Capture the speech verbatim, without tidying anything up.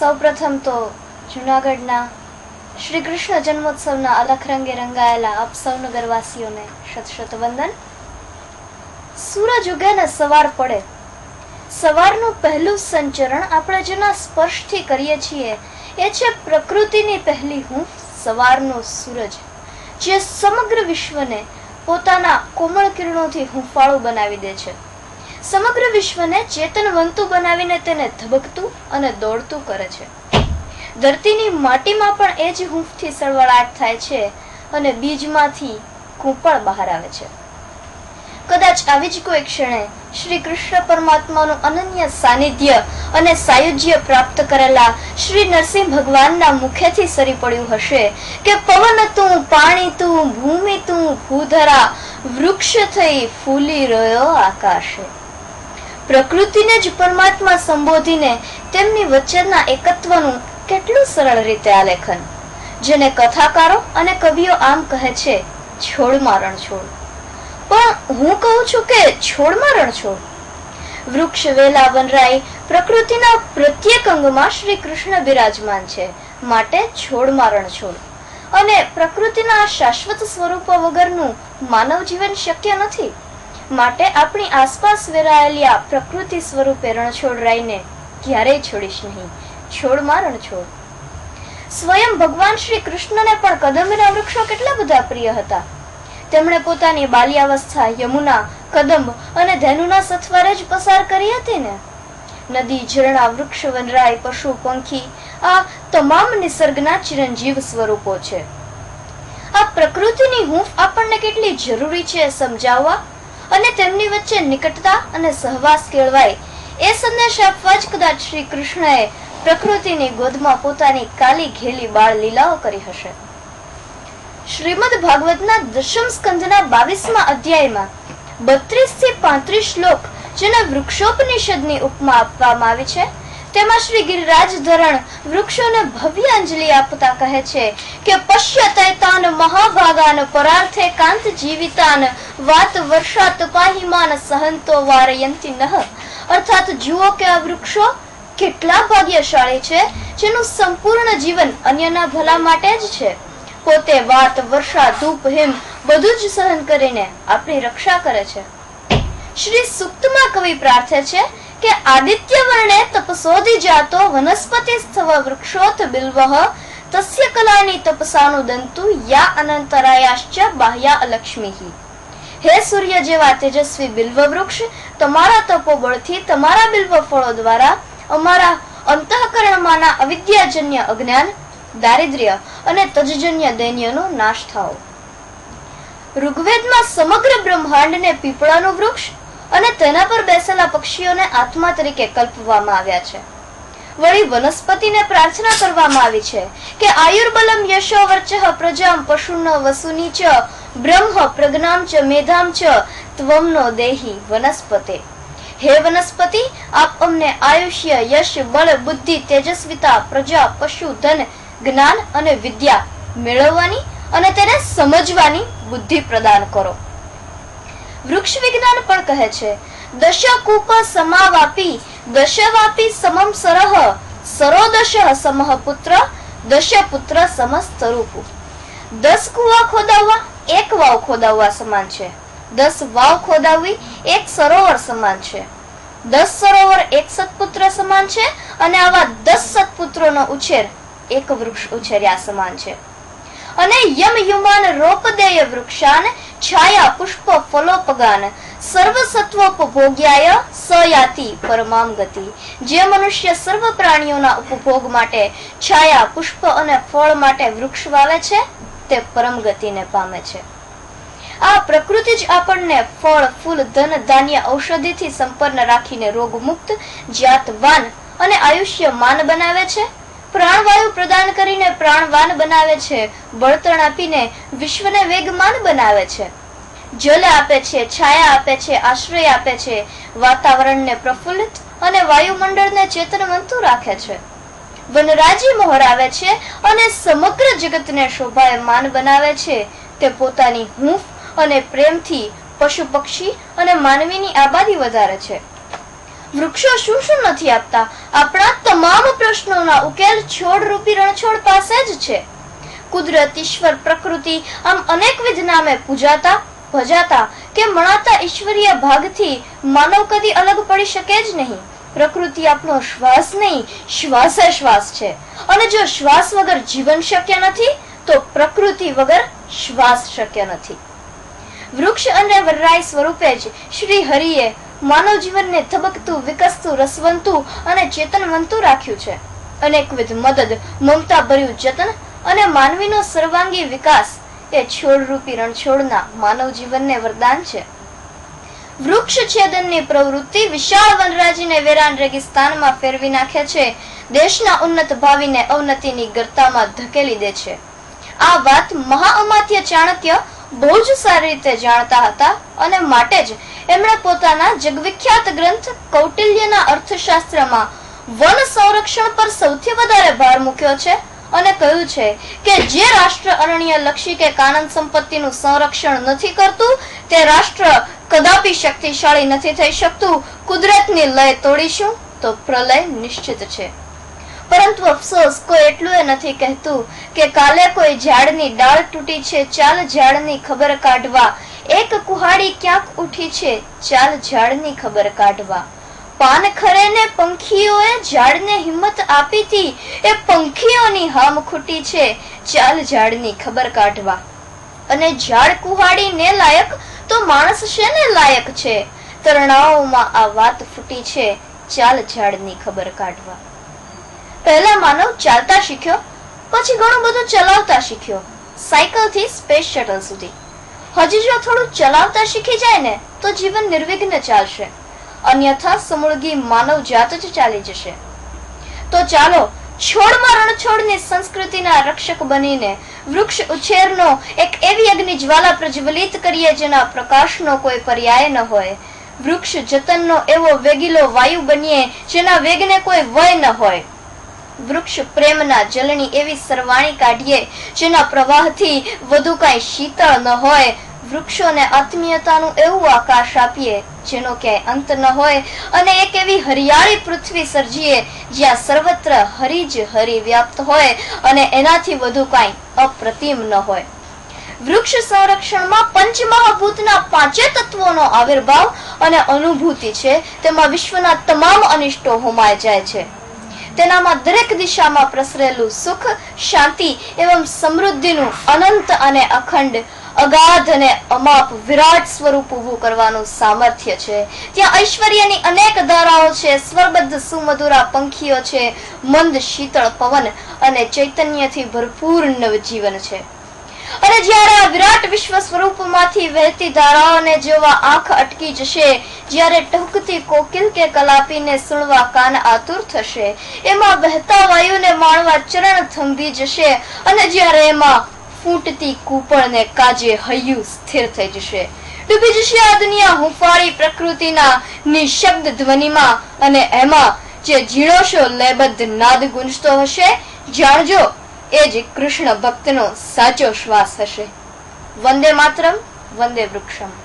સૌપ્રથમ તો જૂનાગઢના શ્રી કૃષ્ણ જન્મોત્સવના અલખ રંગે રંગાયેલા આપ સૌ નગરવાસીઓને શત શત વંદન. સૂરજ ઉગે ને સવાર પડે, સવારનું પહેલું સંચરણ આપણે જેના સ્પર્શથી કરીએ છીએ એ છે પ્રકૃતિની પહેલી હૂંફ, સવારનો સૂરજ, જે સમગ્ર વિશ્વને પોતાના કોમળ કિરણોથી હૂંફાળું બનાવી દે છે. સમગ્ર વિશ્વને ચેતનવંતું બનાવીને તેને ધબકતું અને દોડતું કરે છે. ધરતીની માટીમાં પણ એ જ હૂંફથી સળવળાટ થાય છે અને બીજમાંથી કૂંપળ બહાર આવે છે. કદાચ આવી જ કોઈ ક્ષણે શ્રી કૃષ્ણ પરમાત્માનું અનન્ય સાનિધ્ય અને સાયુજ્ય પ્રાપ્ત કરેલા શ્રી નરસિંહ ભગવાનના મુખેથી સરી પડ્યું હશે કે પવન તું, પાણી તું, ભૂમિ તું, ભૂધરા, વૃક્ષ થઈ ફૂલી રહ્યો આકાશે. પ્રકૃતિને જ પરમાત્મા સંબોધીને તેમની વચ્ચેના એકત્વનું કેટલું સરળ રીતે આલેખન, જેને કથાકારો અને કવિઓ આમ કહે છે છોડમાં રણછોડ. પણ હું કહું છું કે છોડમાં રણછોડ. વૃક્ષ, વેલા, વનરાઈ, પ્રકૃતિના પ્રત્યેક અંગમાં શ્રી કૃષ્ણ બિરાજમાન છે, માટે છોડમાં રણછોડ. અને પ્રકૃતિના શાશ્વત સ્વરૂપો વગરનું માનવ જીવન શક્ય નથી, માટે આપણી આસપાસ વેરાયેલી આ પ્રકૃતિ સ્વરૂપે રણછોડરાઈને ક્યારેય છોડીશ નહીં. છોડમાં રણછોડ. સ્વયં ભગવાન શ્રી કૃષ્ણને પણ કદંબના વૃક્ષો કેટલા બધા પ્રિય હતા. તેમણે પોતાની બાલ્યાવસ્થા યમુના, કદંબ અને ધેનુના સથવારે જ પસાર કરી હતી ને. નદી, ઝરણા, વૃક્ષ, વનરાય, પશુ, પંખી આ તમામ નિસર્ગના ચિરંજીવ સ્વરૂપો છે. આ પ્રકૃતિની હૂંફ આપણને કેટલી જરૂરી છે સમજાવવા અને તેમની વચ્ચે નિકટતા અને સહવાસ કેળવાય એ સંદેશ આપવા જ કદાચ શ્રી કૃષ્ણએ પ્રકૃતિની ગોદમાં પોતાની કાલી ઘેલી બાળ લીલાઓ કરી હશે. શ્રીમદ ભાગવતના દશમ સ્કંધના બાવીસમા અધ્યાયમાં બત્રીસ થી પાંત્રીસ શ્લોક જેને વૃક્ષોપનિષદની ઉપમા આપવામાં આવી છે, તેમાં શ્રી ગિરિરાજ ધરણ વૃક્ષોને ભવ્ય અંજલિ આપતા કહે છે કે પશ્ય તૈતાન મહાભાગાન પરાર્થે કાંત જીવિતાન વાત વર્ષાત પાહિમાન સહંતો વારયંતિ નહ. અર્થાત જુઓ કે આ વૃક્ષો કેટલા ભાગ્યશાળી છે જેનું સંપૂર્ણ જીવન અન્યના ભલા માટે જ છે. પોતે વાત, વર્ષા, ધૂપ, હિમ બધું જ સહન કરીને આપણી રક્ષા કરે છે. શ્રી સૂક્તમાં કવિ પ્રાર્થે છે કે આદિત્ય વર્ણે તપસોધિ જાતો વનસ્પતિ સ્થવ વૃક્ષોથ બિલ્વઃ તસ્ય કલાની તપસાનું દંતુ યા અનંતરાયાશ્ચ બાહ્યા અલક્ષ્મીઃ. હે સૂર્ય જેવા તેજસ્વી બિલ્વ વૃક્ષ, તમારા તપોબળથી, તમારા બિલ્વ ફળો દ્વારા અમારા અંતઃકરણમાંના અવિદ્યાજન્ય અજ્ઞાન, દારિદ્ર્ય અને તજજન્ય દૈન્યનો નાશ થાઓ. ઋગ્વેદમાં સમગ્ર બ્રહ્માંડને પીપળાનું વૃક્ષ અને તેના પર બેસેલા પક્ષીઓને આત્મા તરીકે કલ્પવામાં આવ્યા છે. વળી વનસ્પતિને પ્રાર્થના કરવામાં આવી છે કે આયુર્બલમ યશો વર્ચઃ પ્રજામ પશુન વસુની ચ બ્રહ્મ પ્રજ્ઞામ ચ મેધામ ચ ત્વમનો દેહી વનસ્પતે. હે વનસ્પતિ, આપ અમને આયુષ્ય, યશ, બળ, બુદ્ધિ, તેજસ્વિતા, પ્રજા, પશુ, ધન, જ્ઞાન અને વિદ્યા મેળવવાની અને તેને સમજવાની બુદ્ધિ પ્રદાન કરો. વૃક્ષ વિજ્ઞાન પણ કહે છે દશ કૂપ સમાવાપી દશવાપી સમમ સરહ સરો દશ સમહ પુત્ર દશ પુત્ર સમસ્તરૂપ. દસ કુવા ખોદાવવા એક વાવ ખોદાવવા સમાન છે. દસ વાવ ખોદાવવી એક સરોવર સમાન છે. દસ સરોવર એક સત્પુત્ર સમાન છે અને આવા દસ સત્પુત્રોનો ઉછેર એક વૃક્ષ ઉછેર્યા સમાન છે. અને યમ યુમાન રોપદેય વૃક્ષાન છાયા પુષ્પ ફલોપગાન સર્વ સત્વોપભોગ્યાય સયાતિ પરમામ ગતિ. જે મનુષ્ય સર્વ પ્રાણીઓના ઉપભોગ માટે છાયા, પુષ્પ અને ફળ માટે વૃક્ષ વાવે છે તે પરમ ગતિને પામે છે. આ પ્રકૃતિ જ આપણને ફળ, ફૂલ, ધન, ધાન્ય, ઔષધિથી સંપન્ન રાખીને રોગમુક્ત, જાતવાન અને આયુષ્યમાન બનાવે છે. પ્રાણવાયુ પ્રદાન કરીને પ્રાણવાન બનાવે છે. બળતણ આપીને વિશ્વને વેગમાન બનાવે છે. જલ આપે છે, છાયા આપે છે, આશ્રય આપે છે, વાતાવરણને પ્રફુલ્લિત અને વાયુમંડળને ચેતનવંતું રાખે છે. વનરાજી મોહરાવે છે અને સમગ્ર જગતને શોભાયમાન બનાવે છે. તે પોતાની હૂંફ અને પ્રેમથી પશુ, પક્ષી અને માનવીની આબાદી વધારે છે. વૃક્ષો શું શું નથી આપતા? આપણા તમામ પ્રશ્નોના ઉકેલ છોડ રૂપી રણછોડ પાસે જ છે. કુદરત, ઈશ્વર, પ્રકૃતિ આમ અનેકવિધ નામે પૂજાતા, ભજાતા કે મણાતા ઈશ્વરીય ભાગથી માનવ કદી અલગ પડી શકે જ નહીં. પ્રકૃતિ આપણો શ્વાસ નહીં, શ્વાસે શ્વાસ છે. અને જો શ્વાસ વગર જીવન શક્ય નથી તો પ્રકૃતિ વગર શ્વાસ શક્ય નથી. વૃક્ષ અને વરરાય સ્વરૂપે જ શ્રી હરિએ માનવ જીવનને ધબકતું, વિકસતું, રસવંતું અને ચેતનવંતું રાખ્યું છે. અનેકવિધ મદદ, મમતા ભર્યું જતન અને માનવીનો સર્વાંગી વિકાસ એ છોડરૂપી રણછોડના માનવ જીવનને વરદાન છે. વૃક્ષ છેદનની પ્રવૃત્તિ વિશાળ વનરાજીને વેરાન રેગિસ્તાનમાં ફેરવી નાખે છે. દેશના ઉન્નત ભાવિને અવનતિની ગર્તામાં ધકેલી દે છે. આ વાત મહાઅમાત્ય ચાણક્ય બહુ જ સારી રીતે જાણતા હતા અને માટે જ એમણે પોતાના જગવિખ્યાત ગ્રંથ કૌટિલ્યના અર્થશાસ્ત્રમાં વન સંરક્ષણ પર સૌથી વધારે ભાર મૂક્યો છે અને કહ્યું છે કે જે રાષ્ટ્ર અરણ્ય લક્ષી કે કાનન સંપત્તિનું સંરક્ષણ નથી કરતું તે રાષ્ટ્ર કદાપી શક્તિશાળી નથી થઈ શકતું. કુદરતની લય તોડીશું તો પ્રલય નિશ્ચિત છે. પરંતુ અફસોસ કોઈ એટલું એ નથી કહેતું કે કાલે કોઈ ઝાડની ડાળ તૂટી છે, ચાલ ઝાડની ખબર કાઢવા. એક કુહાડી ક્યાંક ઉઠી છે, ચાલ ઝાડની ખબર કાઢવા. પાન ખરે ને પંખીઓએ ઝાડને હિંમત આપી હતી, એ પંખીઓની હામ ખૂટી છે, ચાલ ઝાડની ખબર કાઢવા. અને ઝાડ કુહાડી ને લાયક તો માણસ શેને લાયક છે? તરણાઓમાં આ વાત ફૂટી છે, ચાલ ઝાડની ખબર કાઢવા. પહેલા માનવ ચાલતા શીખ્યો, પછી ઘણું બધું ચલાવતા શીખ્યો, સાયકલ થી સ્પેસ શટલ સુધી. હજી જો થોડું ચલાવતા શીખી જાય ને તો જીવન નિર્વિઘ્ન ચાલશે, અન્યથા સમૂળગી માનવ જાત જ ચાલી જશે. તો ચાલો છોડમાં રણછોડની સંસ્કૃતિના રક્ષક બનીને વૃક્ષ ઉછેરનો એક એવી અગ્નિ જ્વાલા પ્રજ્વલિત કરીએ જેના પ્રકાશનો કોઈ પર્યાય ન હોય. વૃક્ષ જતનનો એવો વેગીલો વાયુ બનીએ જેના વેગને કોઈ વય ન હોય. વૃક્ષ પ્રેમના જલની એવી સરવાણી કાઢીએ જેના પ્રવાહથી વધુ કાંઈ શીતળ ન હોય. વૃક્ષોને આત્મીયતાનું એવું આકાશ આપીએ જેનો ક્યાંય અંત ન હોય અને એક એવી હરિયાળી પૃથ્વી સર્જીએ જ્યાં સર્વત્ર હરિ જ હરિ વ્યાપ્ત હોય અને એનાથી વધુ કાંઈ અપ્રતિમ ન હોય. વૃક્ષ સંરક્ષણમાં પંચમહાભૂતના પાંચે તત્વોનો આવિર્ભાવ અને અનુભૂતિ છે. તેમાં વિશ્વના તમામ અનિષ્ટો હોમાય જાય છે. તેનામાં દરેક દિશામાં પ્રસરેલું સુખ, શાંતિ એવં સમૃદ્ધિનું અનંત અને અખંડ, અગાધ અને અમાપ વિરાટ સ્વરૂપ ઊભું કરવાનું સામર્થ્ય છે. ત્યાં ઐશ્વર્યની અનેક ધારાઓ છે, સ્વરબદ્ધ સુમધુરા પંખીઓ છે, મંદ શીતળ પવન અને ચૈતન્યથી ભરપૂર નવજીવન છે. અને જ્યારે આ વિરાટ વિશ્વ સ્વરૂપમાંથી વહેતી ધારાઓને જોવા આંખ અટકી જશે, જ્યારે ટહુકતી કોકિલ કે કલાપીને સુણવા કાન આતુર થશે, એમાં વહેતા વાયુને માણવા ચરણ થંભી જશે અને જ્યારે એમાં ફૂટતી કૂપળને કાજે હૈયું સ્થિર થઈ જશે, ડૂબી જશે આ દુનિયા હુંફાળી પ્રકૃતિના નિશબ્દ ધ્વનિમાં અને એમાં જે ઝીણોશો લયબદ્ધ નાદ ગુંજતો હશે, જાણજો એ જ કૃષ્ણ ભક્તનો સાચો શ્વાસ હશે. વંદે માતરમ, વંદે વૃક્ષમ.